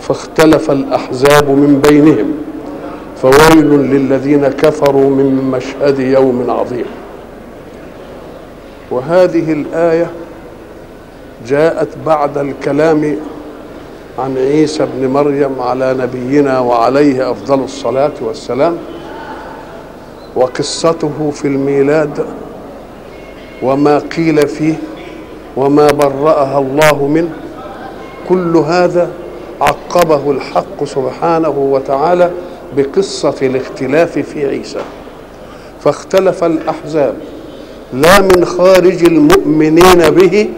فاختلف الأحزاب من بينهم فويل للذين كفروا من مشهد يوم عظيم. وهذه الآية جاءت بعد الكلام عن عيسى بن مريم على نبينا وعليه أفضل الصلاة والسلام، وقصته في الميلاد وما قيل فيه وما برأها الله منه. كل هذا عقبه الحق سبحانه وتعالى بقصة الاختلاف في عيسى. فاختلف الأحزاب لا من خارج المؤمنين به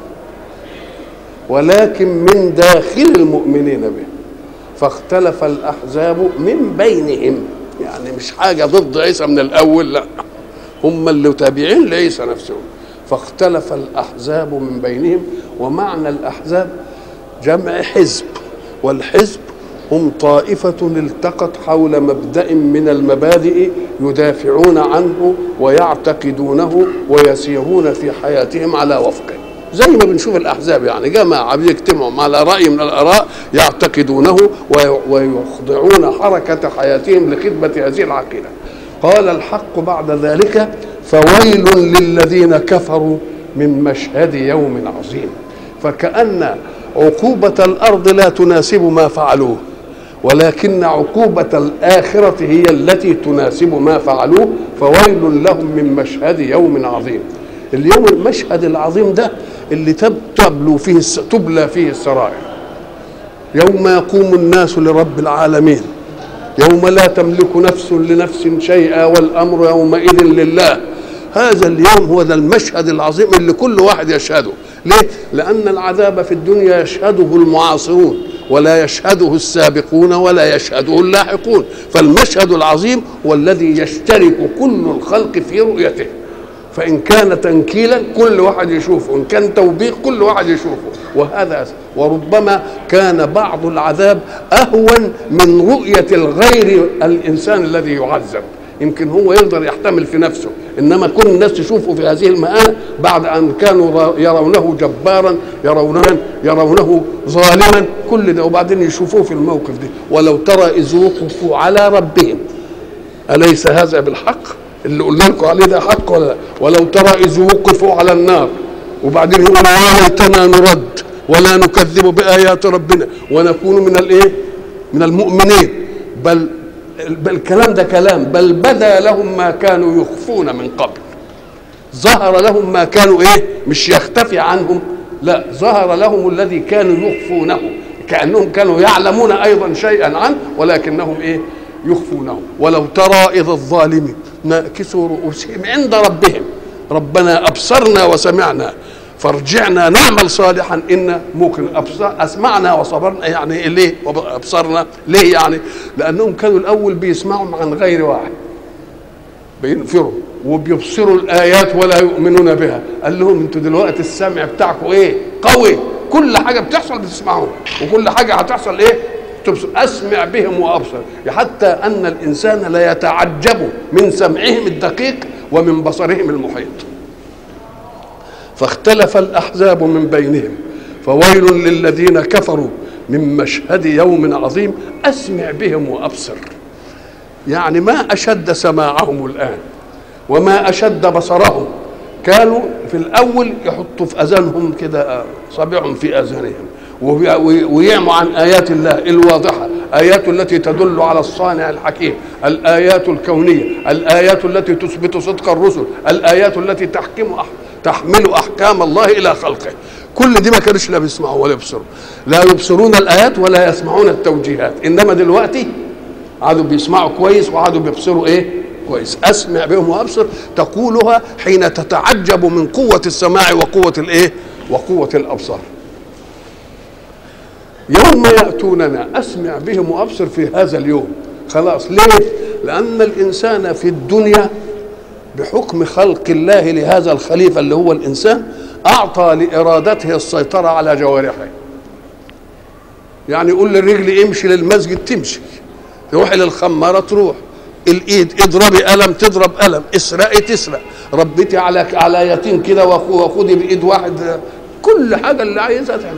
ولكن من داخل المؤمنين به. فاختلف الأحزاب من بينهم، يعني مش حاجة ضد عيسى من الأول، لا، هم اللي تابعين لعيسى نفسهم. فاختلف الأحزاب من بينهم. ومعنى الأحزاب جمع حزب، والحزب هم طائفة التقت حول مبدأ من المبادئ يدافعون عنه ويعتقدونه ويسيرون في حياتهم على وفقه، زي ما بنشوف الأحزاب، يعني جماعة بيجتمعوا على رأي من الآراء يعتقدونه ويخضعون حركة حياتهم لخدمة هذه العقيدة. قال الحق بعد ذلك فويل للذين كفروا من مشهد يوم عظيم. فكأن عقوبة الأرض لا تناسب ما فعلوه، ولكن عقوبة الآخرة هي التي تناسب ما فعلوه. فويل لهم من مشهد يوم عظيم. اليوم المشهد العظيم ده اللي تبلى فيه السرائر، يوم يقوم الناس لرب العالمين، يوم لا تملك نفس لنفس شيئا والأمر يومئذ لله. هذا اليوم هو ذا المشهد العظيم اللي كل واحد يشهده. ليه؟ لأن العذاب في الدنيا يشهده المعاصرون ولا يشهده السابقون ولا يشهده اللاحقون. فالمشهد العظيم هو الذي يشترك كل الخلق في رؤيته، فإن كان تنكيلا كل واحد يشوفه، إن كان توبيخ كل واحد يشوفه. وهذا وربما كان بعض العذاب أهون من رؤية الغير الإنسان الذي يعذب. يمكن هو يقدر يحتمل في نفسه، إنما كل الناس تشوفه في هذه المآل بعد أن كانوا يرونه جبارا، يرونه ظالما، كل ده وبعدين يشوفوه في الموقف ده. ولو ترى إذ وقفوا على ربهم، أليس هذا بالحق؟ اللي قلنا لكم عليه ده حق ولا لا؟ ولو ترى إذ وقفوا على النار وبعدين يقولوا يا ليتنا نرد ولا نكذب بآيات ربنا ونكون من الايه؟ من المؤمنين. بل الكلام ده كلام، بل بدا لهم ما كانوا يخفون من قبل. ظهر لهم ما كانوا ايه؟ مش يختفي عنهم، لا، ظهر لهم الذي كانوا يخفونه، كأنهم كانوا يعلمون ايضا شيئا عنه ولكنهم ايه؟ يخفونه. ولو ترى إذ الظالمين ناكسوا رؤوسهم عند ربهم ربنا أبصرنا وسمعنا فارجعنا نعمل صالحا إن ممكن أسمعنا وصبرنا. يعني ليه أبصرنا؟ ليه؟ يعني لأنهم كانوا الأول بيسمعوا عن غير واحد، بينفروا وبيبصروا الآيات ولا يؤمنون بها. قال لهم انتوا دلوقتي السمع بتاعكم ايه؟ قوي، كل حاجة بتحصل بتسمعوها وكل حاجة هتحصل ايه؟ تبصر. أسمع بهم وأبصر. حتى أن الإنسان لا يتعجب من سمعهم الدقيق ومن بصرهم المحيط. فاختلف الأحزاب من بينهم فويل للذين كفروا من مشهد يوم عظيم أسمع بهم وأبصر. يعني ما أشد سماعهم الآن وما أشد بصرهم. كانوا في الأول يحطوا في أذانهم كده صابعهم في أذانهم ويعموا عن آيات الله الواضحة، آيات التي تدل على الصانع الحكيم، الآيات الكونية، الآيات التي تثبت صدق الرسل، الآيات التي تحمل أحكام الله إلى خلقه. كل دي ما كانوش لا بيسمعوا ولا يبصروا، لا يبصرون الآيات ولا يسمعون التوجيهات. إنما دلوقتي عادوا بيسمعوا كويس وعادوا بيبصروا إيه؟ كويس. أسمع بهم وأبصر تقولها حين تتعجب من قوة السماع وقوة الإيه؟ وقوة الأبصار. يوم يأتوننا أسمع بهم وأبصر في هذا اليوم. خلاص. ليه؟ لأن الإنسان في الدنيا بحكم خلق الله لهذا الخليفة اللي هو الإنسان أعطى لإرادته السيطرة على جوارحه. يعني يقول للرجل امشي للمسجد تمشي، تروحي للخمارة تروح، الإيد اضربي قلم تضرب قلم، اسرقي تسرق، ربيتي على يتيم كده وخدي بإيد واحد، كل حاجة اللي عايزها تعمله.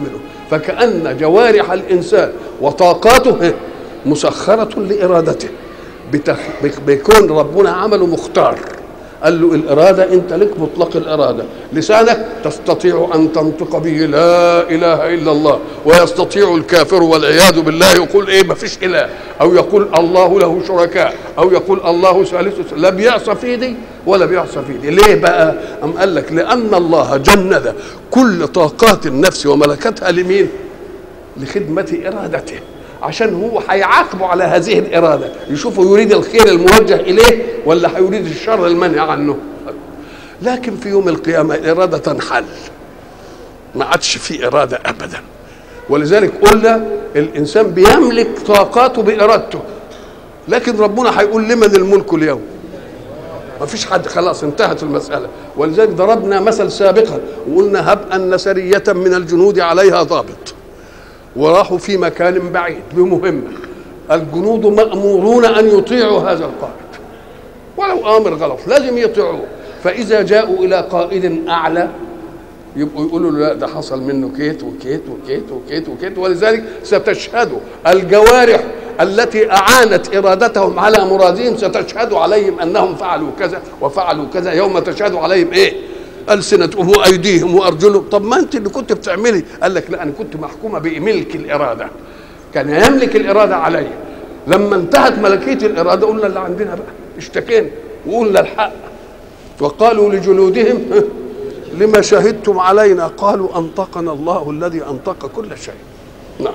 فكأن جوارح الإنسان وطاقاته مسخرة لإرادته، بيكون ربنا عمله مختار. قال له الإرادة أنت لك مطلق الإرادة، لسانك تستطيع أن تنطق به لا إله إلا الله، ويستطيع الكافر والعياذ بالله يقول إيه ما فيش إله، أو يقول الله له شركاء، أو يقول الله ثالث، لا بيعصى في دي ولا بيعصى في دي. ليه بقى؟ أم قال لك لأن الله جند كل طاقات النفس وملكتها لمين؟ لخدمة إرادته، عشان هو هيعاقبه على هذه الإرادة، يشوفه يريد الخير الموجه إليه ولا هيريد الشر المنهي عنه. لكن في يوم القيامة الإرادة تنحل، ما عادش في إرادة أبدا. ولذلك قلنا الإنسان بيملك طاقاته بإرادته، لكن ربنا هيقول لمن الملك اليوم؟ ما فيش حد، خلاص انتهت المسألة. ولذلك ضربنا مثل سابقا وقلنا هب أن سرية من الجنود عليها ضابط وراحوا في مكان بعيد بمهمة، الجنود مأمورون أن يطيعوا هذا القائد ولو آمر غلط لازم يطيعوه، فإذا جاءوا إلى قائد أعلى يبقوا يقولوا له لا ده حصل منه كيت وكيت وكيت وكيت وكيت. ولذلك ستشهد الجوارح التي أعانت إرادتهم على مرادهم ستشهد عليهم أنهم فعلوا كذا وفعلوا كذا، يوم تشهد عليهم إيه؟ ألسنتهم وأيديهم وأرجلهم. طب ما أنت اللي كنت بتعملي. قال لك لا، أنا كنت محكومة بملك الإرادة، كان يملك الإرادة علي. لما انتهت ملكية الإرادة قلنا اللي عندنا بقى، اشتكينا وقلنا الحق. وقالوا لجلودهم لما شهدتم علينا؟ قالوا أنطقنا الله الذي أنطق كل شيء. نعم.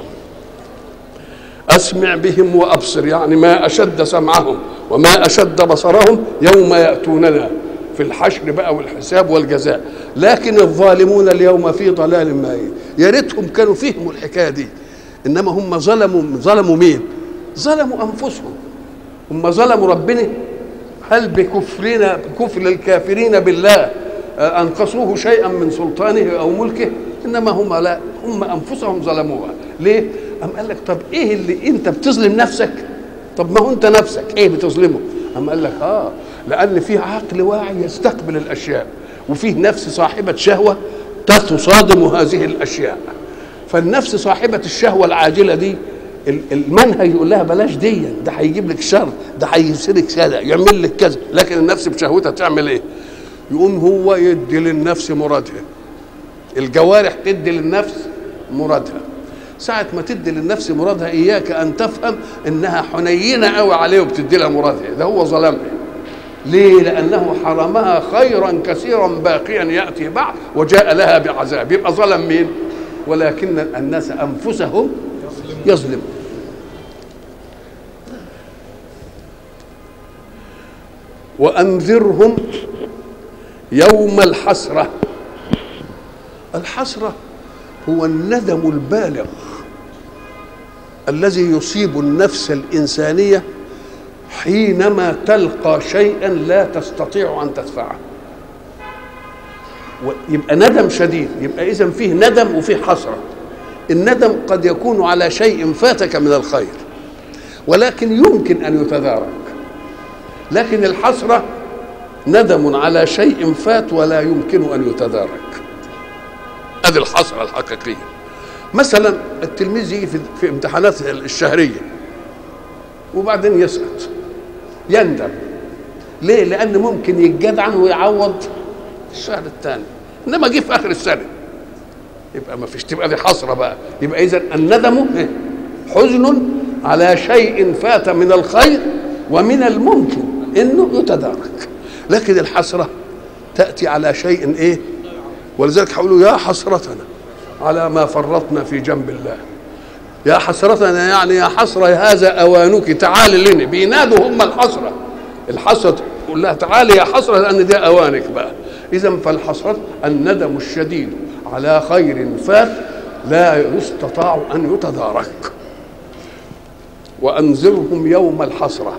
أسمع بهم وأبصر، يعني ما أشد سمعهم وما أشد بصرهم يوم يأتوننا في الحشر بقى والحساب والجزاء. لكن الظالمون اليوم في ضلال مبين. يا ريتهم كانوا فهموا الحكايه دي، انما هم ظلموا مين؟ ظلموا انفسهم. هم ظلموا ربنا؟ هل بكفر الكافرين بالله انقصوه شيئا من سلطانه او ملكه؟ انما هم لا، هم انفسهم ظلموها. ليه؟ أم قال لك طب ايه اللي انت بتظلم نفسك؟ طب ما هو انت نفسك ايه بتظلمه؟ أم قال لك لأن فيه عقل واعي يستقبل الأشياء، وفيه نفس صاحبة شهوة تصادم هذه الأشياء. فالنفس صاحبة الشهوة العاجلة دي المنهج يقول لها بلاش دي، ده هيجيب لك شر، ده هيسرك كذا، يعمل لك كذا. لكن النفس بشهوتها تعمل ايه؟ يقوم هو يدي للنفس مرادها. الجوارح تدي للنفس مرادها. ساعة ما تدي للنفس مرادها إياك أن تفهم إنها حنينة قوي عليه وبتدي لها مرادها، ده هو ظلمها. ليه؟ لأنه حرمها خيرا كثيرا باقيا يأتي بعد وجاء لها بعذاب. يبقى ظلم مين؟ ولكن الناس أنفسهم يظلمون. وأنذرهم يوم الحسرة. الحسرة هو الندم البالغ الذي يصيب النفس الإنسانية حينما تلقى شيئا لا تستطيع أن تدفعه. يبقى ندم شديد. يبقى إذن فيه ندم وفيه حسرة. الندم قد يكون على شيء فاتك من الخير ولكن يمكن أن يتدارك، لكن الحسرة ندم على شيء فات ولا يمكن أن يتدارك. هذه الحسرة الحقيقية. مثلا التلميذ يجي في امتحانات الشهرية وبعدين يسقط، يندم. ليه؟ لأن ممكن يتجدعن ويعوض الشهر الثاني، إنما جه في آخر السنة يبقى ما فيش، تبقى دي حسرة بقى. يبقى إذن الندم حزن على شيء فات من الخير ومن الممكن إنه يتدارك، لكن الحسرة تأتي على شيء إيه؟ ولذلك هقولوا يا حسرتنا على ما فرطنا في جنب الله. يا حسرتنا يعني يا حسرة هذا أوانك، تعالي لنا. بينادوا هم الحسرة. الحسرة تقول لها تعالي يا حسرة لأن دي أوانك بقى. إذن فالحسرة الندم الشديد على خير فات لا يستطاع أن يتدارك. وأنذرهم يوم الحسرة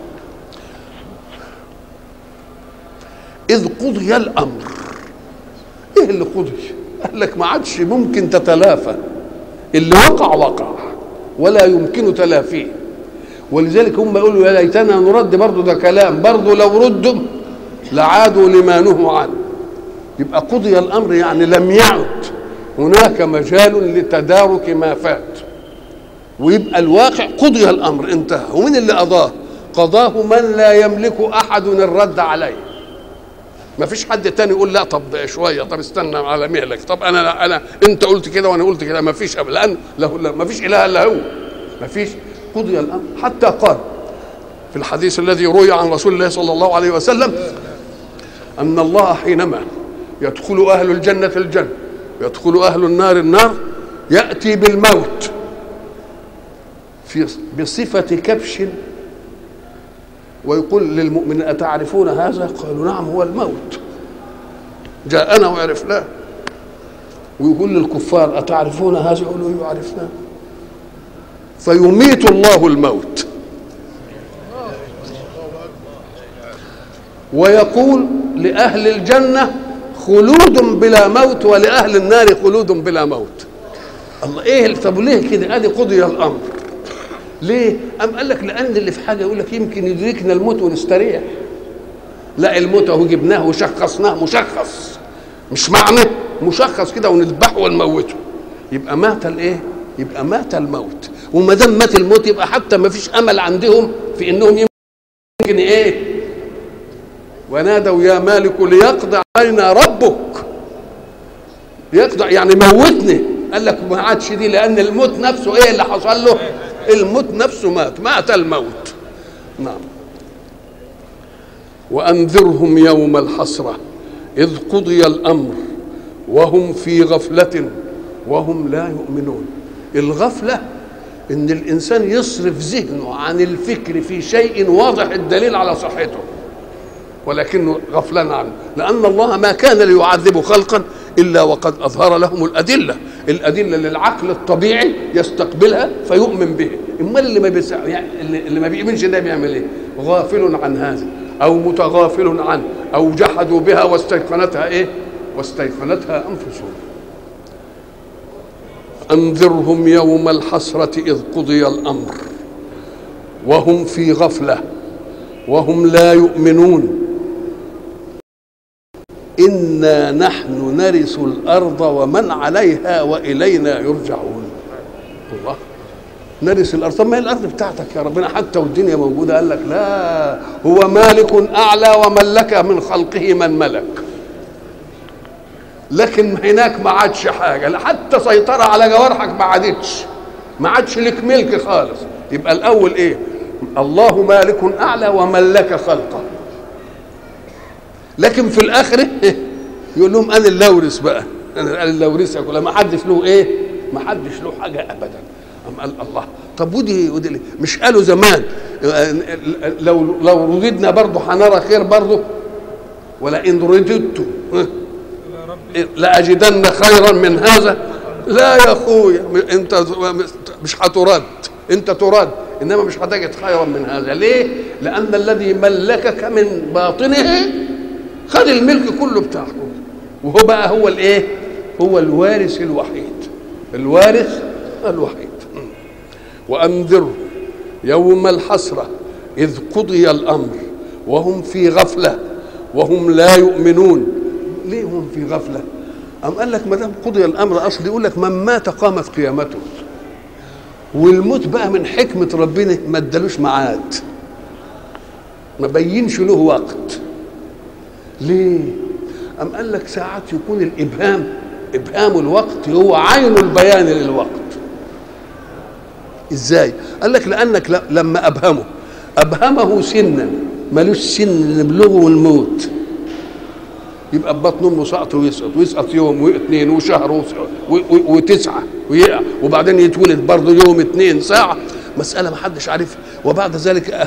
إذ قضي الأمر. إيه اللي قضي؟ قال لك ما عادش ممكن تتلافى، اللي وقع ولا يمكن تلافيه. ولذلك هم يقولوا يا ليتنا نرد، برضه ده كلام، برضه لو ردوا لعادوا لما نهوا عنه. يبقى قضي الأمر يعني لم يعد هناك مجال لتدارك ما فات، ويبقى الواقع قضي الامر انتهى. ومن اللي قضاه من لا يملك احد الرد عليه. ما فيش حد تاني يقول لا طب شويه، طب استنى على مهلك، طب انا انت قلت كده وانا قلت كده. ما فيش، لان ما فيش اله الا هو، ما فيش. قضي الامر. حتى قال في الحديث الذي روي عن رسول الله صلى الله عليه وسلم ان الله حينما يدخل اهل الجنه الجنه ويدخل اهل النار النار ياتي بالموت بصفه كبش ويقول للمؤمنين أتعرفون هذا؟ قالوا نعم هو الموت جاءنا وعرفناه. ويقول للكفار أتعرفون هذا؟ يقولوا عرفناه. فيميت الله الموت ويقول لأهل الجنة خلود بلا موت ولأهل النار خلود بلا موت. الله ايه؟ طب ليه كده؟ ادي قضي الامر. ليه؟ أم قال لك لأن اللي في حاجة يقول لك يمكن يدركنا الموت ونستريح. لا، الموت اهو جبناه وشخصناه مشخص، مش معنى مشخص كده ونذبحه ونموته. يبقى مات الايه؟ يبقى مات الموت. وما دام مات الموت يبقى حتى ما فيش امل عندهم في انهم يمكن ايه؟ ونادوا يا مالك ليقضي علينا ربك. يقضي يعني موتني. قال لك ما عادش دي، لان الموت نفسه ايه اللي حصل له؟ الموت نفسه مات الموت. نعم. وأنذرهم يوم الحسرة إذ قضي الأمر وهم في غفلة وهم لا يؤمنون. الغفلة إن الإنسان يصرف ذهنه عن الفكر في شيء واضح الدليل على صحته ولكنه غفلان عنه، لأن الله ما كان ليعذب خلقا إلا وقد أظهر لهم الأدلة اللي العقل الطبيعي يستقبلها فيؤمن به. امال اللي ما بيؤمنش ده بيعمل ايه؟ غافل عن هذا او متغافل عنه او جحدوا بها واستيقنتها ايه؟ واستيقنتها انفسهم. انذرهم يوم الحسرة اذ قضي الامر وهم في غفلة وهم لا يؤمنون إنا نحن نرث الأرض ومن عليها وإلينا يرجعون. الله، نرث الأرض. طب ما هي الأرض بتاعتك يا ربنا حتى والدنيا موجودة. قال لك لا، هو مالك أعلى وملك من خلقه من ملك، لكن هناك ما عادش حاجة، حتى سيطرة على جوارحك ما عادش لك ملك خالص. يبقى الأول إيه؟ الله مالك أعلى وملك خلقه، لكن في الآخرة يقول لهم أنا اللي أورث بقى، أنا اللي أورثك، ولا ما حدش له إيه؟ ما حدش له حاجة أبدا. أم قال الله طب ودي مش قالوا زمان لو رددنا برضه هنرى خير برضه؟ ولئن رددت لأجدن خيرا من هذا. لا يا أخويا، أنت مش هترد، أنت ترد إنما مش هتجد خيرا من هذا. ليه؟ لأن الذي ملكك من باطنه خد الملك كله بتاعه، وهو بقى هو الايه؟ هو الوارث الوحيد، الوارث الوحيد. وأنذر يوم الحسرة إذ قضي الأمر وهم في غفلة وهم لا يؤمنون. ليه هم في غفلة؟ أم قال لك ما دام قضي الأمر أصل يقول لك من مات قامت قيامته، والموت بقى من حكمة ربنا ما ادالوش ميعاد، ما بينش له وقت. ليه؟ أم قال لك ساعات يكون إبهام الوقت هو عين البيان للوقت. إزاي؟ قال لك لأنك لما أبهمه سنا ملوش سن نبلغه الموت، يبقى ببطن أمه سقط ويسقط يوم واثنين وشهر وتسعة ويقع، وبعدين يتولد برضه يوم 2 ساعة، مسألة ما حدش عارفها. وبعد ذلك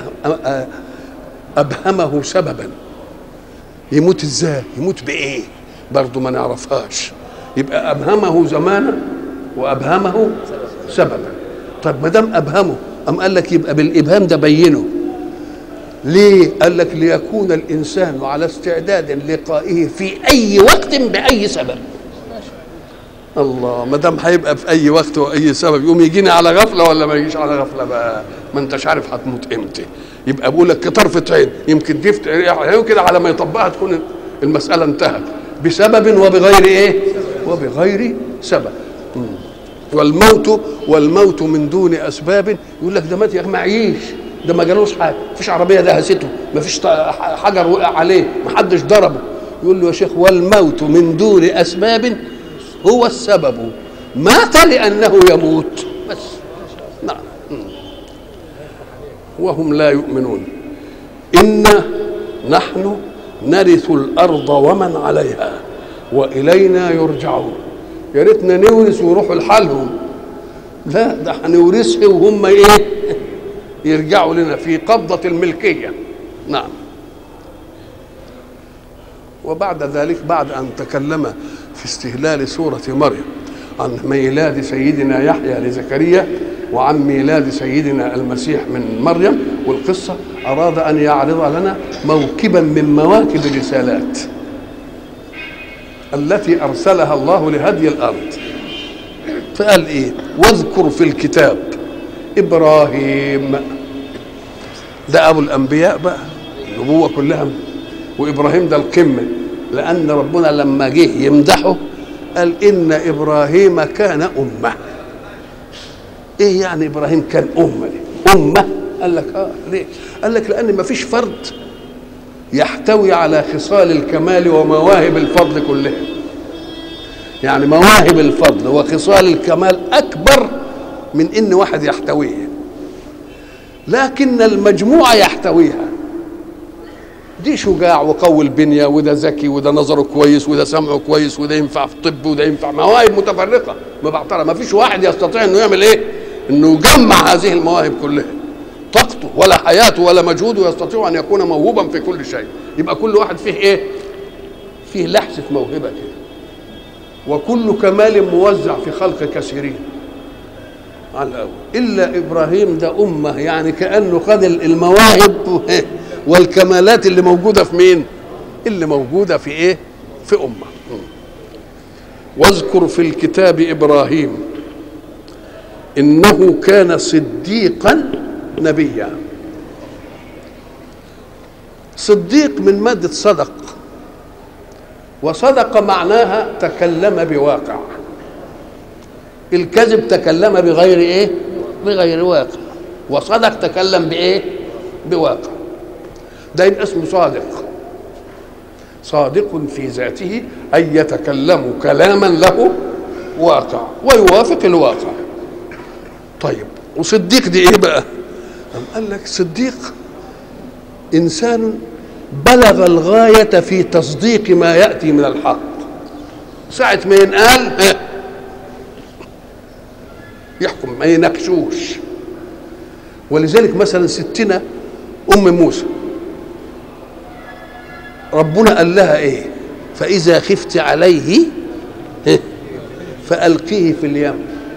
أبهمه سببا، يموت ازاي؟ يموت بايه؟ برضه ما نعرفهاش. يبقى ابهمه زمانا وابهمه سببا. طب ما دام ابهمه، ام قال لك يبقى بالابهام ده بينه. ليه؟ قال لك ليكون الانسان على استعداد لقائه في اي وقت باي سبب. الله، ما دام هيبقى في اي وقت واي سبب يقوم يجينا على غفله ولا ما يجيش على غفله بقى؟ ما انتش عارف هتموت امتى. يبقى بقول لك كطرفة عين، يمكن يمكن على ما يطبقها تكون المسألة انتهت بسبب وبغير ايه؟ وبغير سبب. والموت من دون اسباب. يقول لك ده مات يا اخي معيش، ده ما جالوش حاجه، مفيش عربيه دهسته، مفيش حجر وقع عليه، محدش ضربه. يقول له يا شيخ والموت من دون اسباب هو السبب، مات لانه يموت بس. نعم. وهم لا يؤمنون. إنا نحن نرث الأرض ومن عليها وإلينا يرجعون. يا ريتنا نورث ويروحوا لحالهم، لا ده هنورثها وهم ايه؟ يرجعوا لنا في قبضة الملكية. نعم. وبعد ذلك بعد أن تكلم في استهلال سورة مريم عن ميلاد سيدنا يحيى لزكريا وعن ميلاد سيدنا المسيح من مريم والقصة، أراد أن يعرض لنا موكبا من مواكب الرسالات التي أرسلها الله لهدي الأرض. فقال إيه؟ واذكر في الكتاب إبراهيم. ده أبو الأنبياء بقى، النبوة كلها، وإبراهيم ده القمة، لأن ربنا لما جه يمدحه قال إن إبراهيم كان أمة. إيه يعني إبراهيم كان أمة دي؟ أمة؟ قال لك ليه؟ قال لك لأن ما فيش فرد يحتوي على خصال الكمال ومواهب الفضل كلها. يعني مواهب الفضل وخصال الكمال أكبر من إن واحد يحتويها، لكن المجموعة يحتويها. دي شجاع وقوي البنية، وده ذكي، وده نظره كويس، وده سمعه كويس، وده ينفع في الطب، وده ينفع. مواهب متفرقة مبعترة، ما فيش واحد يستطيع إنه يعمل إيه؟ إنه يجمع هذه المواهب كلها. طاقته ولا حياته ولا مجهوده يستطيع أن يكون موهوبا في كل شيء. يبقى كل واحد فيه إيه؟ فيه لحسة موهبة كده. وكل كمال موزع في خلق كثيرين على الأول، إلا إبراهيم ده أمة، يعني كأنه خد المواهب والكمالات اللي موجودة في مين؟ اللي موجودة في إيه؟ في أمة. واذكر في الكتاب إبراهيم إنه كان صديقا نبيا. صديق من مادة صدق، وصدق معناها تكلم بواقع. الكذب تكلم بغير ايه؟ بغير واقع. وصدق تكلم بايه؟ بواقع. ده اسمه صادق. صادق في ذاته أي يتكلم كلاما له واقع ويوافق الواقع. طيب وصديق دي ايه بقى؟ قال لك صديق إنسان بلغ الغاية في تصديق ما يأتي من الحق. ساعة ما ينقال يحكم، ما يناقشوش. ولذلك مثلا ستنا أم موسى ربنا قال لها إيه؟ فإذا خفت عليه فألقيه في اليم.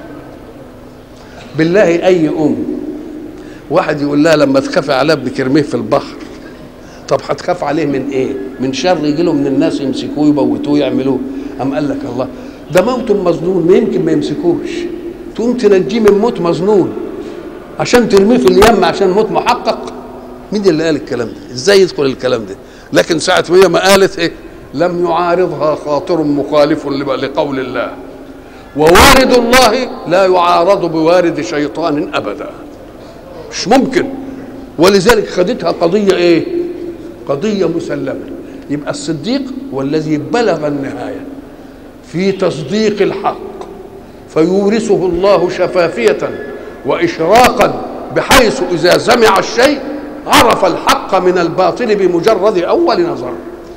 بالله أي واحد يقول لها لما تخاف على ابنك ارميه في البحر، طب هتخاف عليه من ايه؟ من شر يجي له من الناس يمسكوه يموتوه يعملوه. أم قال لك الله ده موت مظنون، ما يمكن ما يمسكوش، تقوم تنجيه من موت مظنون عشان ترميه في اليم عشان موت محقق. مين اللي قال الكلام ده؟ ازاي يدخل الكلام ده؟ لكن ساعة ما هي ما قالت ايه؟ لم يعارضها خاطر مخالف لقول الله، ووارد الله لا يعارض بوارد شيطان ابدا، مش ممكن. ولذلك خدتها قضية ايه؟ قضية مسلمة. يبقى الصديق والذي بلغ النهاية في تصديق الحق، فيورثه الله شفافية وإشراقا، بحيث إذا سمع الشيء عرف الحق من الباطل بمجرد أول نظر.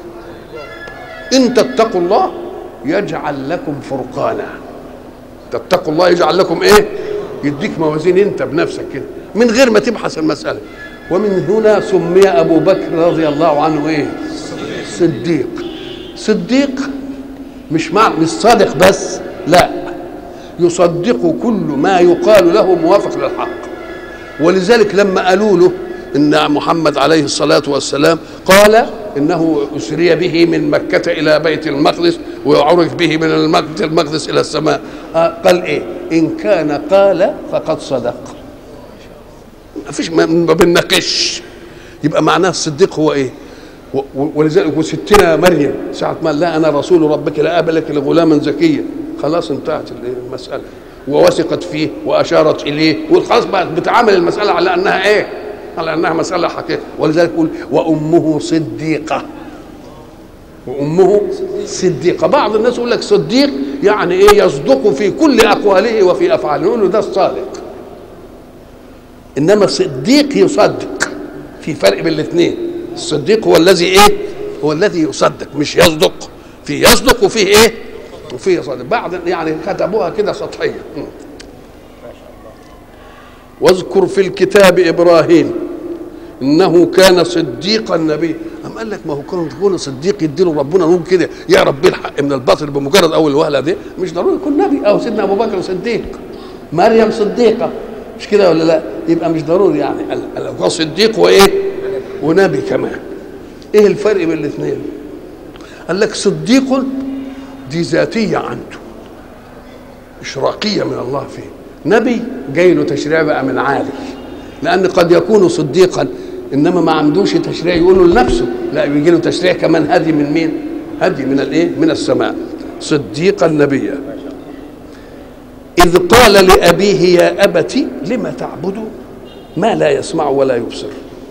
إن تتقوا الله يجعل لكم فرقانا. تتقوا الله يجعل لكم إيه؟ يديك موازين أنت بنفسك كده من غير ما تبحث المسألة. ومن هنا سمي أبو بكر رضي الله عنه إيه؟ صديق. صديق مش صادق بس، لا، يصدق كل ما يقال له موافق للحق. ولذلك لما قالوا له إن محمد عليه الصلاة والسلام قال إنه أسري به من مكة إلى بيت المقدس ويعرج به من بيت المقدس إلى السماء، قال إيه؟ إن كان قال فقد صدق. ما فيش، ما بنناقش. يبقى معناه الصديق هو إيه؟ ولذلك وستنا مريم ساعة ما لا أنا رسول ربك لا أبلك لغلاما زكيا، خلاص انتهت المسألة، ووثقت فيه وأشارت إليه، وخلاص بقت بتعامل المسألة على أنها إيه؟ على أنها مسألة حقيقية. ولذلك يقول وأمه صديقة، وأمه صديقة. بعض الناس يقول لك صديق يعني إيه؟ يصدق في كل أقواله وفي أفعاله، نقول له ده الصادق. إنما صديق يصدق، في فرق بين الاثنين. الصديق هو الذي ايه؟ هو الذي يصدق، مش يصدق. في يصدق وفيه ايه؟ وفيه يصدق. بعض يعني كتبوها كده سطحيه. واذكر في الكتاب ابراهيم انه كان صديقا نبيا. أم قال لك ما هو كون صديق يديله ربنا نقول كده يعرف بيه الحق من الباطل بمجرد اول وهله دي، مش ضروري يكون نبي. او سيدنا ابو بكر صديق، مريم صديقه، مش كده ولا لا؟ يبقى مش ضروري يعني هو صديق وايه؟ ونبي كمان. ايه الفرق بين الاثنين؟ قال لك صديق دي ذاتيه عنده، اشراقيه من الله فيه. نبي جاي له تشريع بقى من عالي، لان قد يكون صديقا انما ما عندوش تشريع يقوله لنفسه، لا بيجي له تشريع كمان هدي من مين؟ هدي من الايه؟ من السماء. صديقا نبيا اذ قال لابيه يا ابت لم تعبد ما لا يسمع ولا يبصر.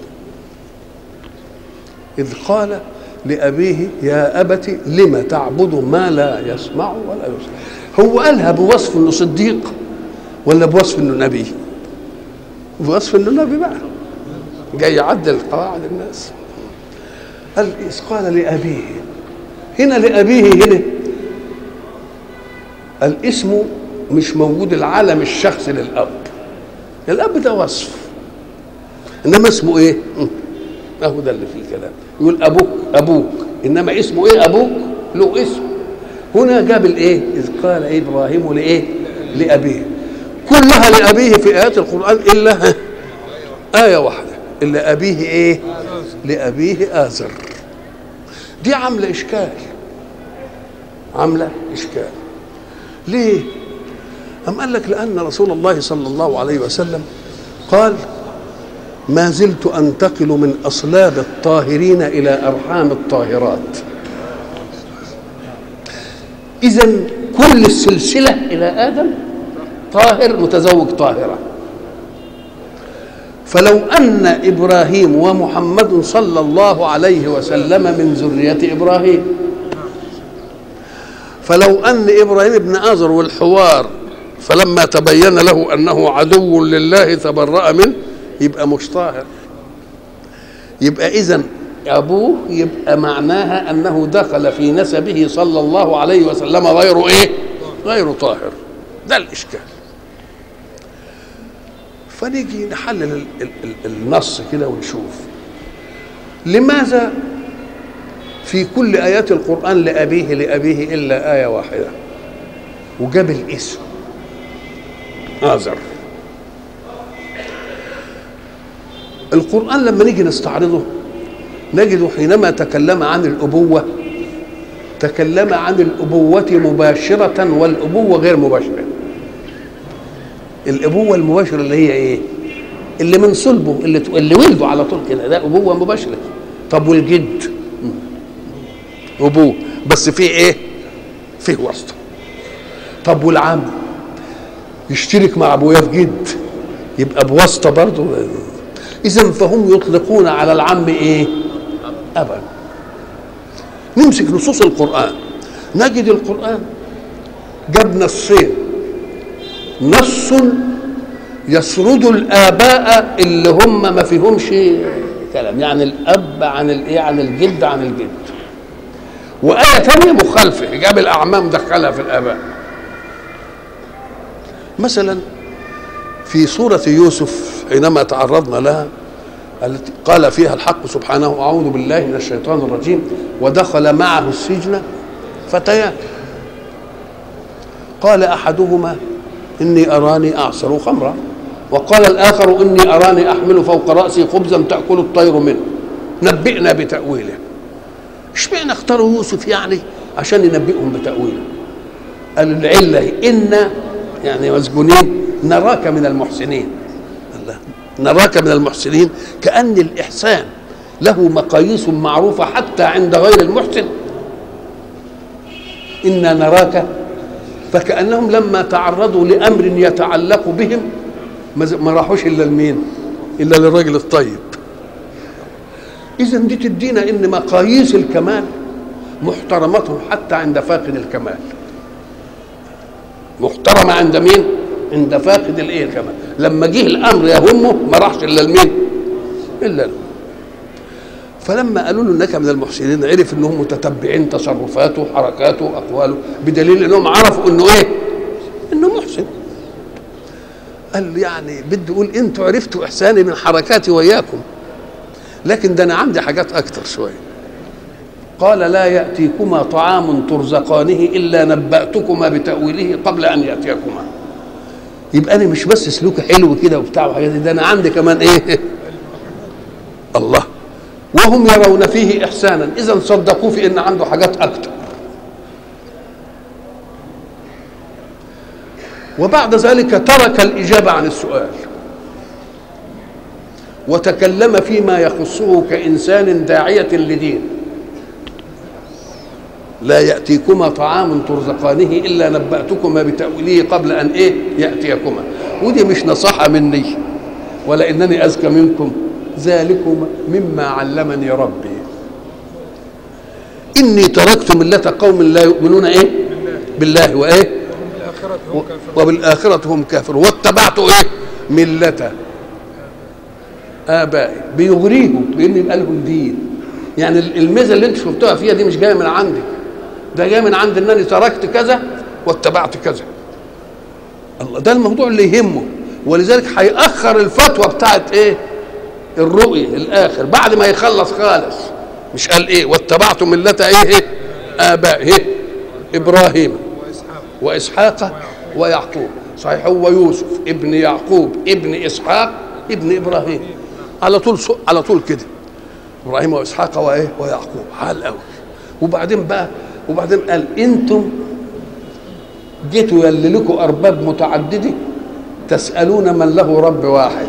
إذ قال لأبيه يا أبت لم تعبد ما لا يسمع ولا يبصر. هو قالها بوصف إنه صديق ولا بوصف إنه نبي؟ بوصف إنه نبي بقى، جاي يعدل قواعد الناس. قال إذ قال لأبيه، هنا لأبيه هنا الاسم مش موجود، العالم الشخصي للأب. الأب ده وصف، إنما اسمه إيه؟ اهو ده اللي فيه كلام. يقول ابوك ابوك، انما اسمه ايه؟ ابوك له اسم. هنا جاب الايه؟ اذ قال ابراهيم لايه؟ لابيه. كلها لابيه في ايات القران الا ايه واحده، الا ابيه ايه؟ لابيه آزر. دي عامله اشكال، عامله اشكال. ليه؟ أم قال لك لان رسول الله صلى الله عليه وسلم قال ما زلت أنتقل من أصلاب الطاهرين إلى أرحام الطاهرات. إذن كل السلسلة إلى آدم طاهر متزوج طاهرة. فلو أن إبراهيم ومحمد صلى الله عليه وسلم من ذرية إبراهيم، فلو أن إبراهيم ابن آزر والحوار فلما تبين له أنه عدو لله تبرأ منه، يبقى مش طاهر. يبقى إذن أبوه يبقى معناها أنه دخل في نسبه صلى الله عليه وسلم غير إيه؟ غير طاهر. ده الإشكال. فنيجي نحلل النص كده ونشوف لماذا في كل آيات القرآن لأبيه لأبيه إلا آية واحدة وجاب الاسم آزر. القرآن لما نيجي نستعرضه نجد حينما تكلم عن الأبوة تكلم عن الأبوة مباشرة والأبوة غير مباشرة. الأبوة المباشرة اللي هي إيه؟ اللي من صلبه، اللي ولده على طول كده، ده أبوة مباشرة. طب والجد؟ أبوه بس فيه إيه؟ فيه واسطة. طب والعم؟ يشترك مع أبويا في جد، يبقى بواسطة برضه. إذن فهم يطلقون على العم إيه؟ أبا. نمسك نصوص القرآن نجد القرآن جاب نصين، نص يسرد الآباء اللي هم ما فيهمش كلام، يعني الأب عن الإيه؟ عن الجد عن الجد. وآية تانية مخالفة جاب الأعمام دخلها في الآباء. مثلا في سورة يوسف حينما تعرضنا لها التي قال فيها الحق سبحانه أعوذ بالله من الشيطان الرجيم ودخل معه السجن فتيان قال أحدهما إني أراني أعصر خمرا وقال الآخر إني أراني أحمل فوق رأسي خبزا تأكل الطير منه نبئنا بتأويله. اشمعنى اختاروا يوسف يعني عشان ينبئهم بتأويله؟ قالوا العلة إن يعني مسجونين نراك من المحسنين. الله، نراك من المحسنين، كأن الإحسان له مقاييس معروفة حتى عند غير المحسن. إنا نراك، فكأنهم لما تعرضوا لأمر يتعلق بهم ما راحوش إلا لمين؟ إلا للرجل الطيب. إذن دي تدينا إن مقاييس الكمال محترمة حتى عند فاقد الكمال. محترمة عند مين؟ عند فاقد الإيه الكمال. لما جه الأمر يهمه ما راحش إلا لمين؟ إلا له. فلما قالوا له انك من المحسنين عرف انهم متتبعين تصرفاته وحركاته واقواله، بدليل انهم عرفوا انه ايه؟ انه محسن. قال يعني بدي اقول انتوا عرفتوا احساني من حركاتي وياكم، لكن ده انا عندي حاجات اكتر شويه. قال لا ياتيكما طعام ترزقانه الا نباتكما بتاويله قبل ان ياتيكما. يبقى انا مش بس سلوكي حلو كده وبتاع وحاجات، ده انا عندي كمان ايه؟ الله. وهم يرون فيه إحسانا، إذن صدقوا في إن عنده حاجات أكتر. وبعد ذلك ترك الإجابة عن السؤال وتكلم فيما يخصه كإنسان داعية لدين. لا يأتيكما طعام ترزقانه إلا نبأتكما بتأويله قبل أن إيه يأتيكما. ودي مش نصيحة مني ولا إنني أذكى منكم، ذلكم مما علمني ربي إني تركت ملة قوم لا يؤمنون إيه بالله وإيه وبالآخرة هم كافرون واتبعت إيه ملة آبائي. بيغريهم بإن يبقى لهم دين. يعني الميزة اللي انت شفتوها فيها دي مش جاية من عندي، ده جاي من عند إنني تركت كذا واتبعت كذا. الله، ده الموضوع اللي يهمه. ولذلك هيأخر الفتوى بتاعت إيه الرؤية الآخر بعد ما يخلص خالص. مش قال إيه واتبعت ملة إيه آبائه إبراهيم وإسحاق ويعقوب. صحيح هو يوسف ابن يعقوب ابن إسحاق ابن إبراهيم على طول كده، إبراهيم وإسحاق وإيه ويعقوب حال قوي. وبعدين قال أنتم جيتوا يلي لكم أرباب متعددة تسألون من له رب واحد.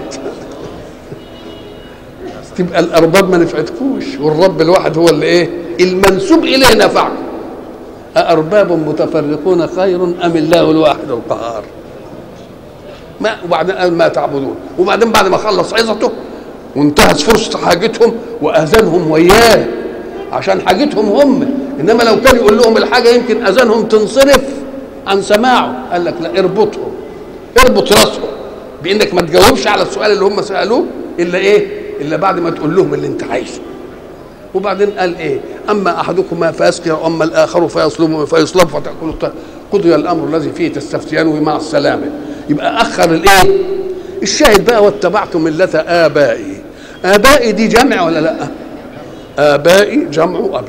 تبقى الارباب ما نفعتكوش والرب الواحد هو اللي ايه المنسوب اليه نفعكم. أأرباب متفرقون خير ام الله الواحد القهار؟ ما وبعدين قال ما تعبدون. وبعدين بعد ما خلص عظته وانتهت فرصه حاجتهم واذانهم وياه عشان حاجتهم هم، انما لو كان يقول لهم الحاجه يمكن اذانهم تنصرف عن سماعه. قال لك لا، اربط راسهم بانك ما تجاوبش على السؤال اللي هم سالوه الا ايه؟ الا بعد ما تقول لهم اللي انت عايزه. وبعدين قال ايه؟ اما احدكما فيسقي واما الاخر فيصلب فتاكل الطير قضي الامر الذي فيه تستفتيانه مع السلامه. يبقى اخر الايه؟ الشاهد بقى واتبعت مله ابائي. ابائي دي جمع ولا لا؟ ابائي جمع اب.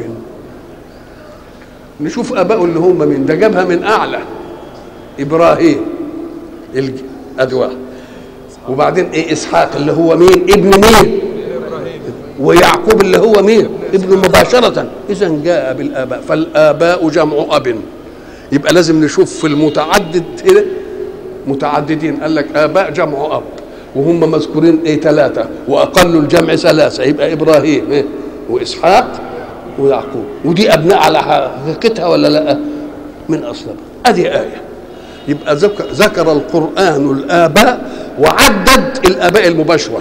نشوف ابائه اللي هم مين. ده جابها من اعلى، ابراهيم ادواه. وبعدين ايه اسحاق اللي هو مين؟ ابن مين؟ ويعقوب اللي هو مين؟ ابن مباشرة. اذا جاء بالاباء، فالاباء جمع اب. يبقى لازم نشوف في المتعدد هنا متعددين. قال لك اباء جمع اب وهم مذكورين ايه 3 واقل الجمع 3، يبقى ابراهيم إيه؟ واسحاق ويعقوب. ودي ابناء على حقيقتها ولا لا؟ من اصلها. ادي ايه. يبقى ذكر القرآن الآباء وعدد الآباء المباشرة.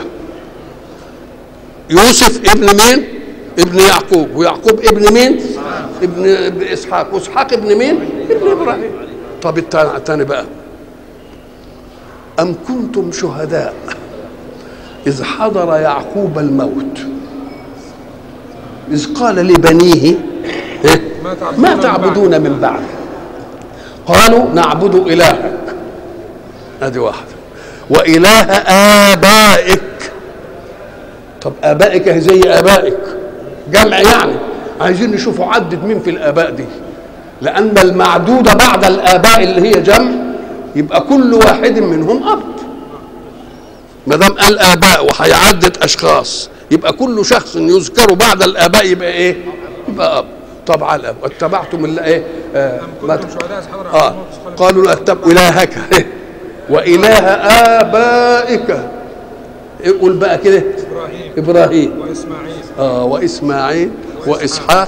يوسف ابن مين؟ ابن يعقوب. ويعقوب ابن مين؟ ابن إسحاق. وإسحاق ابن مين؟ ابن إبراهيم. طب الثاني بقى، أم كنتم شهداء إذ حضر يعقوب الموت إذ قال لبنيه ما تعبدون من بعد؟ قالوا نعبد إلهك، ادي واحده، وإله آبائك. طب آبائك هي زي آبائك جمع، يعني عايزين نشوفوا عدد مين في الآباء دي، لأن المعدود بعد الآباء اللي هي جمع يبقى كل واحد منهم أب. ما دام قال آباء وهيعدد أشخاص يبقى كل شخص يذكر بعد الآباء يبقى إيه؟ يبقى أب. طبعا الأب. واتبعتم اللي إيه؟ قالوا اتبعوا إلهك وإله آبائك قول بقى كده. إبراهيم وإسماعيل وإسماعيل وإسحاق.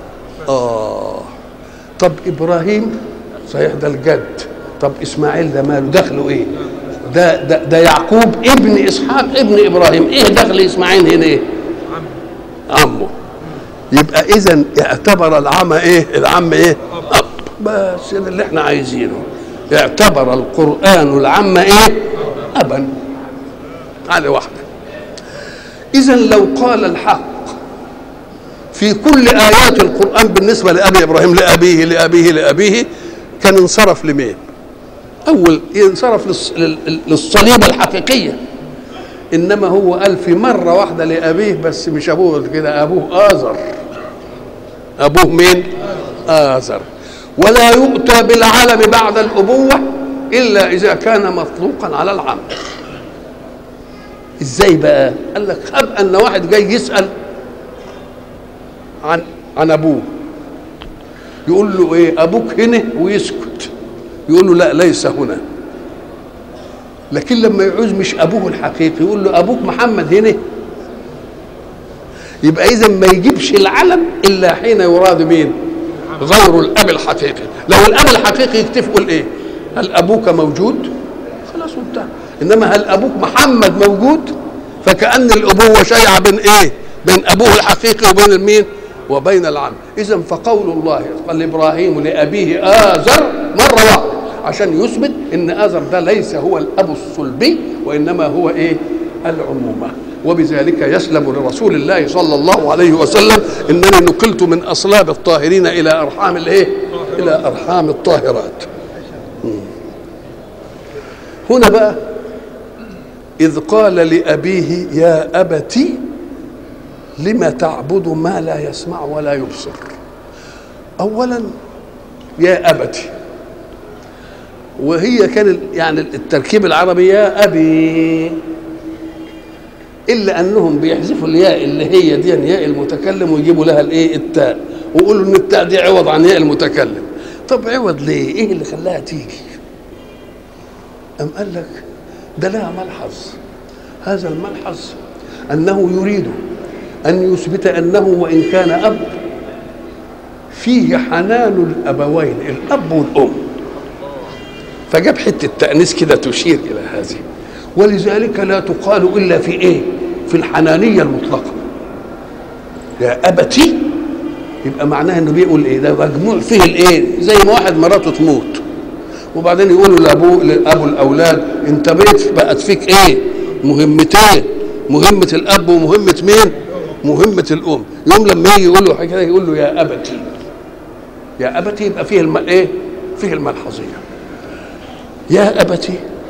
طب إبراهيم صحيح ده الجد، طب إسماعيل ده ماله دخله إيه؟ ده يعقوب ابن إسحاق ابن إبراهيم، إيه دخل إسماعيل هنا إيه؟ عمه. يبقى إذن اعتبر العم إيه؟ العم إيه؟ أب. بس ده اللي إحنا عايزينه، اعتبر القرآن العم إيه؟ أبا. على واحدة. إذن لو قال الحق في كل آيات القرآن بالنسبة لأبي إبراهيم لأبيه لأبيه لأبيه كان انصرف لمين؟ أول ينصرف للصليبة الحقيقية، إنما هو قال في مرة واحدة لأبيه، بس مش أبوه كده، أبوه آزر. أبوه مين؟ آزر. ولا يؤتى بالعلم بعد الأبوة إلا إذا كان مطلوقا على العم. إزاي بقى؟ قال لك خب أن واحد جاي يسأل عن أبوه، يقول له إيه؟ أبوك هنا؟ ويسكت، يقول له لا ليس هنا. لكن لما يعوز مش أبوه الحقيقي يقول له أبوك محمد هنا. يبقى إذا ما يجيبش العلم إلا حين يراد مين؟ غير الأب الحقيقي. لو الأب الحقيقي يكتفي يقول إيه؟ هل أبوك موجود؟ خلاص انتهى. إنما هل أبوك محمد موجود؟ فكأن الأبوة شيعة بين إيه؟ بين أبوه الحقيقي وبين المين؟ وبين العم. إذن فقول الله قال إبراهيم لأبيه آزر مرة واحدة عشان يثبت إن آزر ده ليس هو الأب الصلبي، وإنما هو إيه؟ العمومة. وبذلك يسلم لرسول الله صلى الله عليه وسلم إنني نقلت من أصلاب الطاهرين إلى أرحام الإيه؟ إلى أرحام الطاهرات. هنا بقى إذ قال لأبيه يا أبت لم تعبد ما لا يسمع ولا يبصر. أولا يا أبت، وهي كان يعني التركيب العربي يا أبي، إلا أنهم بيحذفوا الياء اللي هي دي ياء المتكلم ويجيبوا لها الإيه؟ التاء، ويقولوا إن التاء دي عوض عن ياء المتكلم. طب عوض ليه؟ إيه اللي خلاها تيجي؟ أم قال لك ده لها ملحظ. هذا الملحظ أنه يريد أن يثبت أنه وإن كان أب فيه حنان الأبوين الأب والأم، فجاب حتة تأنيث كده تشير إلى هذه. ولذلك لا تقال إلا في إيه؟ في الحنانية المطلقة. يا أبتي يبقى معناها إنه بيقول إيه؟ ده مجموع فيه الإيه؟ زي ما واحد مراته تموت وبعدين يقولوا لأبو الأولاد أنت بقت فيك إيه؟ مهمتين، مهمة الأب ومهمة مين؟ مهمة الأم. يوم لما يجي يقول له حاجة يقول له يا أبتي. يا أبتي يبقى فيه إيه؟ فيه الملحظية. يا أبتي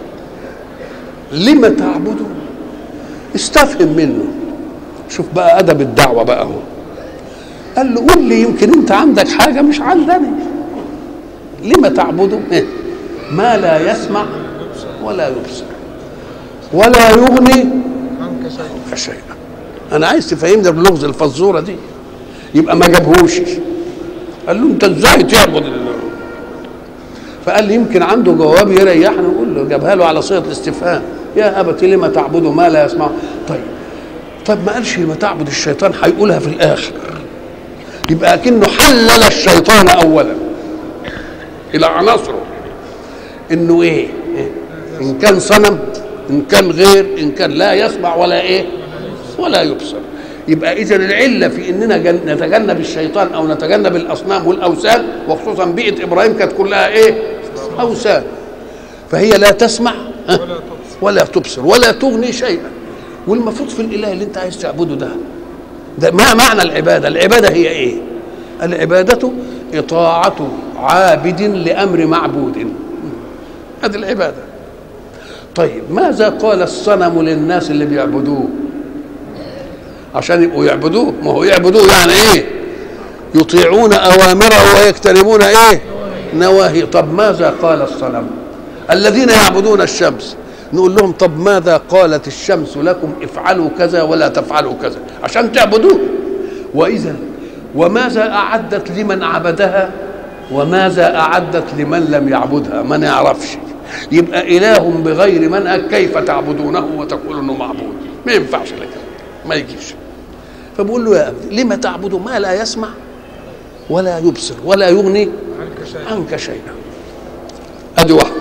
لم تعبدوا؟ استفهم منه. شوف بقى أدب الدعوة بقى هو. قال له قول لي يمكن أنت عندك حاجة مش عندني. لم تعبدوا ما لا يسمع ولا يبصر ولا يغني عنك شيئا. أنا عايز تفهمني باللغز الفزورة دي. يبقى ما جابهوش، قال له أنت إزاي تعبد؟ فقال لي يمكن عنده جواب يريحنا، نقول له جابها له على صيغة الاستفهام. يا أبت لما تعبد ما لا يسمع. طيب ما قالش لما تعبد الشيطان، هيقولها في الآخر. يبقى أكنه حلل الشيطان أولا إلى عناصره، إنه إيه؟ إن كان صنم، إن كان غير، إن كان لا يسمع ولا إيه؟ ولا يبصر. يبقى إذن العلة في إننا نتجنب الشيطان أو نتجنب الأصنام والأوثان، وخصوصا بيئة إبراهيم كانت كلها إيه؟ أوثان. فهي لا تسمع ولا تبصر ولا تغني شيئا. والمفروض في الإله اللي أنت عايز تعبده ده ما معنى العبادة؟ العبادة هي إيه؟ العبادة إطاعة عابد لأمر معبود. هذه العبادة. طيب ماذا قال الصنم للناس اللي بيعبدوه عشان يبقوا يعبدوه؟ ما هو يعبدوه يعني ايه؟ يطيعون اوامره ويجتنبون ايه؟ نواهي. طب ماذا قال الصنم؟ الذين يعبدون الشمس نقول لهم طب ماذا قالت الشمس لكم؟ افعلوا كذا ولا تفعلوا كذا عشان تعبدوه. واذا وماذا اعدت لمن عبدها وماذا اعدت لمن لم يعبدها؟ ما نعرفش. يبقى اله بغير منهج كيف تعبدونه وتقولون معبود؟ ما ينفعش لك، ما يجيش. فبقول له يا أبتي لما تعبد ما لا يسمع ولا يبصر ولا يغني عنك شيئا. ادي واحده.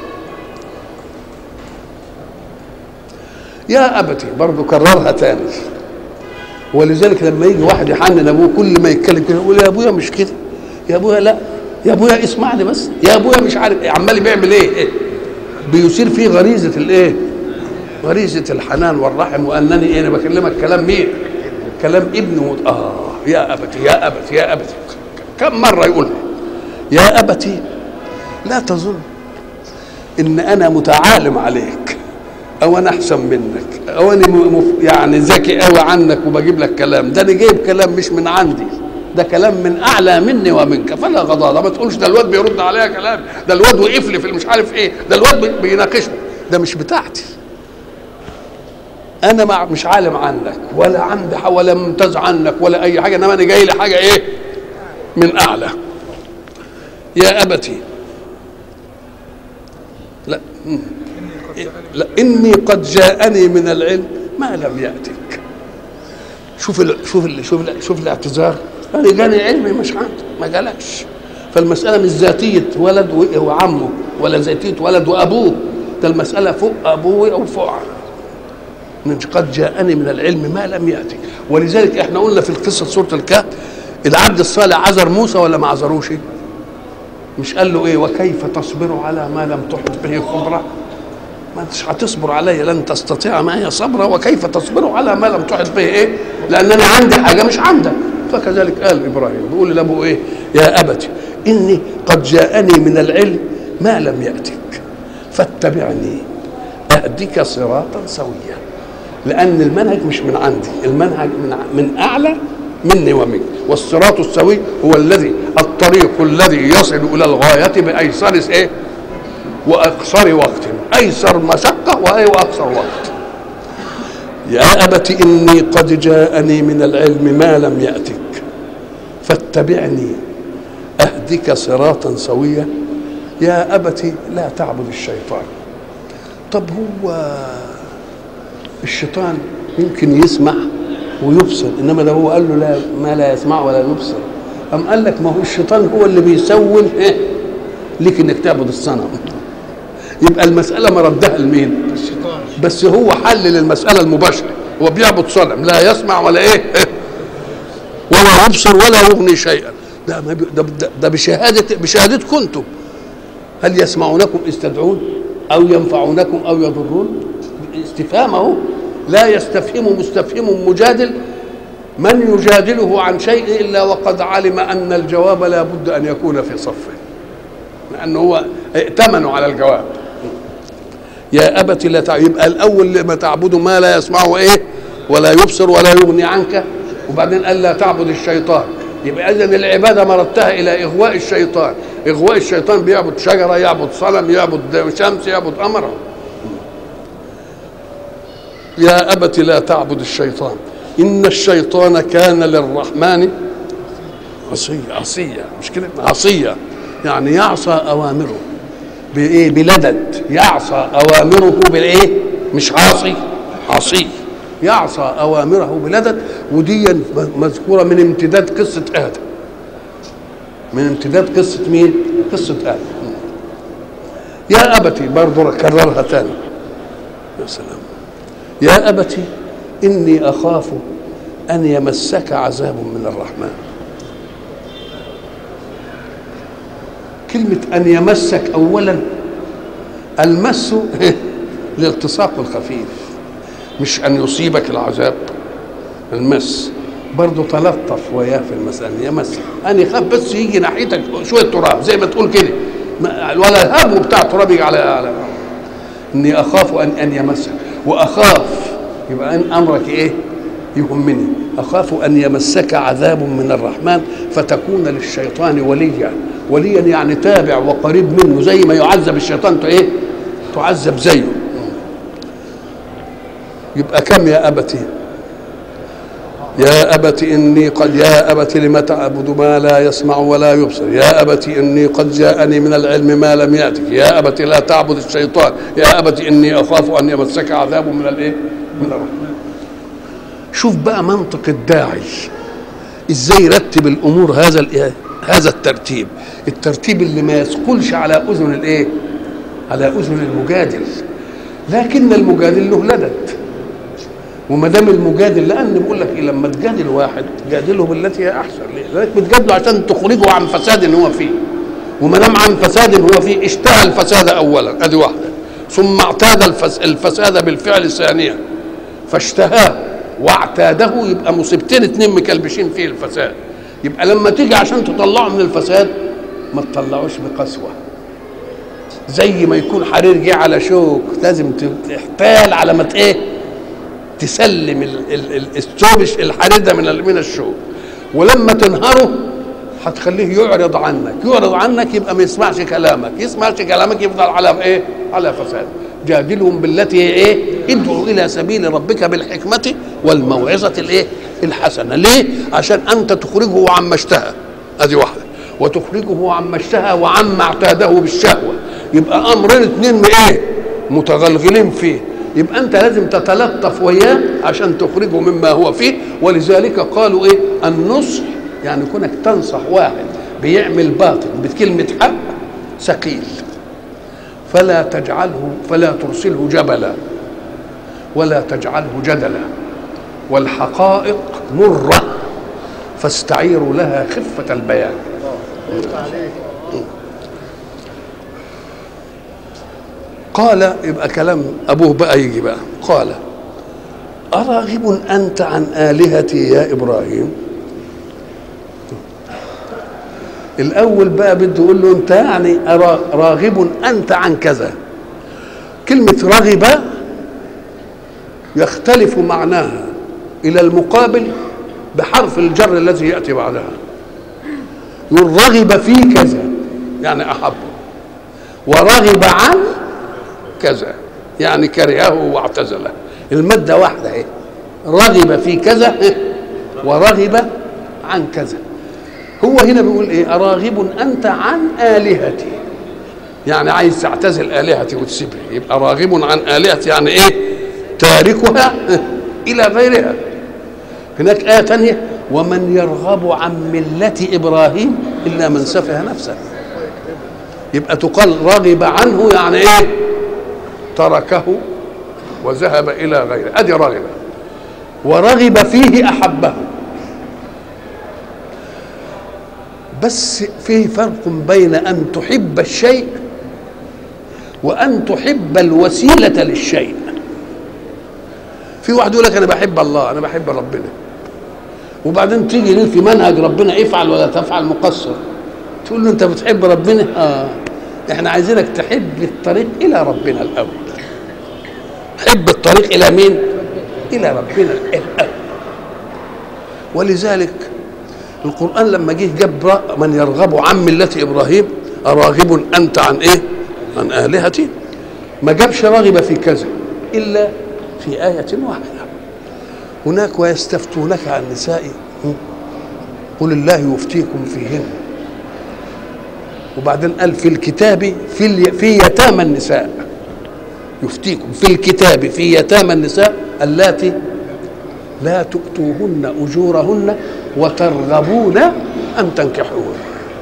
يا أبتي برضه كررها تاني. ولذلك لما يجي واحد يحنن ابوه كل ما يتكلم كده يقول يا ابويا مش كده، يا ابويا لا، يا ابويا اسمعني بس، يا ابويا مش عارف عمال بيعمل ايه؟ بيثير فيه غريزه الايه؟ غريزه الحنان والرحم، وانني ايه؟ انا بكلمك كلام مين؟ كلام ابنه. يا ابتي يا ابتي يا ابتي، كم مره يقولها يا ابتي؟ لا تظن ان انا متعالم عليك او انا احسن منك او انا يعني ذكي قوي عنك وبجيب لك كلام. ده انا جايب كلام مش من عندي، ده كلام من اعلى مني ومنك، فلا غضاضه. ما تقولش ده الواد بيرد عليا كلام، ده الواد وقف لي في مش عارف ايه، ده الواد بيناقشني. ده مش بتاعتي، انا مش عالم عنك ولا عندي ولا ممتاز عنك ولا اي حاجه، انما انا جاي لي حاجه ايه؟ من اعلى. يا ابتي لا إني قد جاءني من العلم ما لم يأتك. شوف الاعتذار. أنا جاني علمي مش عندي، ما جالكش. فالمسألة مش ذاتية ولد وعمه ولا ذاتية ولد وأبوه، ده المسألة فوق أبوه أو فوق عمه. قد جاءني من العلم ما لم يأتك. ولذلك احنا قلنا في القصة سورة الكهف العبد الصالح عذر موسى ولا ما عذروش؟ مش قال له ايه؟ وكيف تصبر على ما لم تحط به خبرة؟ ما انتش هتصبر علي، لن تستطيع معي صبرا، وكيف تصبر على ما لم تحط به ايه؟ لانني عندي حاجه مش عندك. فكذلك قال ابراهيم بيقول لابوه ايه؟ يا ابت اني قد جاءني من العلم ما لم ياتك فاتبعني اهدك صراطا سويا. لان المنهج مش من عندي، المنهج من اعلى مني ومنك. والصراط السوي هو الطريق الذي يصل الى الغايه بايسر ايه؟ واقصر وقت، ايسر مشقه واقصر وقت. يا ابت اني قد جاءني من العلم ما لم ياتك فاتبعني اهدك صراطا سويا. يا ابت لا تعبد الشيطان. طب هو الشيطان يمكن يسمع ويبصر، انما ده هو قال له لا، ما لا يسمع ولا يبصر. أم قال لك ما هو الشيطان هو اللي بيسول ليك انك تعبد الصنم. يبقى المسألة مردها لمين؟ الشيطان. بس هو حلل المسألة المباشرة، هو بيعبد صنم لا يسمع ولا ايه؟ ولا يبصر ولا يغني شيئا. ده بشهادتكم انتم. هل يسمعونكم إذ تدعون أو ينفعونكم أو يضرون؟ استفهام اهو. لا يستفهم مستفهم مجادل من يجادله عن شيء إلا وقد علم أن الجواب لا بد أن يكون في صفه، لأنه هو ائتمنوا على الجواب. يا أبت لا يبقى الأول لما تعبدوا ما لا يسمعه إيه ولا يبصر ولا يغني عنك، وبعدين قال لا تعبد الشيطان. يبقى إذن العبادة مردتها إلى إغواء الشيطان. إغواء الشيطان بيعبد شجرة، يعبد صنم، يعبد شمس، يعبد قمر. يا أبت لا تعبد الشيطان إن الشيطان كان للرحمن عصيا. مش كده؟ عصيا يعني يعصى أوامره بإيه؟ بلدد. يعصى أوامره بالإيه؟ مش عصي يعصى أوامره بلدد. ودي مذكورة من امتداد قصة آدم. من امتداد قصة مين؟ قصة آدم. يا أبتي برضو كررها تاني. يا سلام. يا أبتي إني أخاف أن يمسك عذاب من الرحمن. كلمة أن يمسك أولا، المس الالتصاق الخفيف، مش أن يصيبك العذاب. المس برضو تلطف وياه في المسألة. يمسك أن يخاف بس يجي ناحيتك شوية تراب زي ما تقول كده، ولا الهم بتاع تراب يجي على إني أخاف أن يمسك. وأخاف يبقى أن أمرك إيه؟ يهمني. أخاف أن يمسك عذاب من الرحمن فتكون للشيطان وليا يعني تابع وقريب منه، زي ما يعذب الشيطان إيه؟ تعذب زيه. يبقى كم يا أبتي؟ يا أبت إني قد يا أبت لم تعبد ما لا يسمع ولا يبصر. يا أبت إني قد جاءني من العلم ما لم يأتك. يا أبت لا تعبد الشيطان. يا أبت إني أخاف أن يمسك عذاب من الإيه؟ من الرحمن. شوف بقى منطق الداعي ازاي يرتب الامور هذا الترتيب اللي ما يثقلش على اذن الايه؟ على اذن المجادل. لكن المجادل له لدد، وما دام المجادل، لان بيقول لك ايه، لما تجادل واحد جادله بالتي هي احسن، لذلك بتجادله عشان تخرجه عن فساد هو فيه، وما دام عن فساد هو فيه اشتهى الفساد اولا، ادي واحده، ثم اعتاد الفساد بالفعل ثانيا فاشتهاه واعتاده، يبقى مصيبتين اتنين مكلبشين فيه الفساد. يبقى لما تيجي عشان تطلعه من الفساد ما تطلعوش بقسوه، زي ما يكون حرير جه على شوك لازم تحتال على ما ايه تسلم الثوب الحرير ده من الشوك، ولما تنهره هتخليه يعرض عنك يبقى ما يسمعش كلامك، يفضل على ايه؟ على فساد. جادلهم بالتي هي ايه؟ ادعوا الى سبيل ربك بالحكمه والموعظه الايه؟ الحسنه. ليه؟ عشان انت تخرجه عما اشتهى، ادي واحده، وتخرجه عما اشتهى وعما اعتاده بالشهوه، يبقى امرين اتنين ايه؟ متغلغلين فيه. يبقى انت لازم تتلطف وياه عشان تخرجه مما هو فيه. ولذلك قالوا ايه؟ النصح يعني كونك تنصح واحد بيعمل باطل بكلمه حق ثقيل، فلا ترسله جبلا ولا تجعله جدلا، والحقائق مرة فاستعيروا لها خفة البيان. قال، يبقى كلام أبوه بقى يجي بقى، قال أراغب أنت عن آلهتي يا إبراهيم؟ الأول بقى بده يقول له أنت يعني راغب أنت عن كذا. كلمة رغب يختلف معناها إلى المقابل بحرف الجر الذي يأتي بعدها. يقول رغب في كذا يعني أحبه، ورغب عن كذا يعني كرهه واعتزله. المادة واحدة اهي، رغب في كذا ورغب عن كذا. هو هنا بيقول ايه؟ أراغب أنت عن آلهتي، يعني عايز تعتزل آلهتي وتسيبها. يبقى راغب عن آلهتي يعني ايه؟ تاركها إلى غيرها. هناك آية تانية ومن يرغب عن ملة إبراهيم إلا من سفه نفسه. يبقى تقال رغب عنه يعني ايه؟ تركه وذهب إلى غيره، أدي رغب. ورغب فيه أحبه. بس فيه فرق بين أن تحب الشيء وأن تحب الوسيلة للشيء. في واحد يقول لك أنا بحب الله، أنا بحب ربنا، وبعدين تيجي ليه في منهج ربنا افعل ولا تفعل مقصر، تقول له أنت بتحب ربنا؟ إحنا عايزينك تحب الطريق إلى ربنا الأول. حب الطريق إلى مين؟ إلى ربنا الأول. ولذلك القرآن لما جه جاب من يرغب عن ملة إبراهيم، أراغب أنت عن إيه؟ عن آلهتي. ما جابش راغب في كذا إلا في آية واحدة. هناك ويستفتونك عن النساء قل الله يفتيكم فيهن. وبعدين قال في الكتاب في يتامى النساء، يفتيكم في الكتاب في يتامى النساء اللاتي لا تؤتوهن أجورهن وترغبون أن تنكحوهن.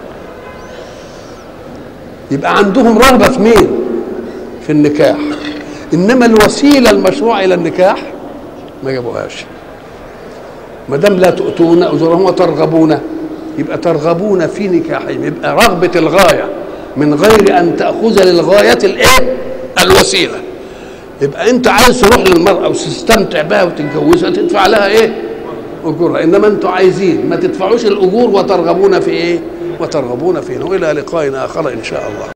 يبقى عندهم رغبة في مين؟ في النكاح. إنما الوسيلة المشروعة إلى النكاح ما جابوهاش. ما دام لا تؤتون أجورهن وترغبون، يبقى ترغبون في نكاحهم، يبقى رغبة الغاية من غير أن تأخذ للغاية الإيه؟ الوسيلة. يبقى أنت عايز تروح للمرأة وتستمتع بها وتتجوزها تدفع لها إيه؟ أجورها. إنما أنتوا عايزين ما تدفعوش الأجور وترغبون في إيه؟ وترغبون فيه. وإلى لقاء آخر إن شاء الله.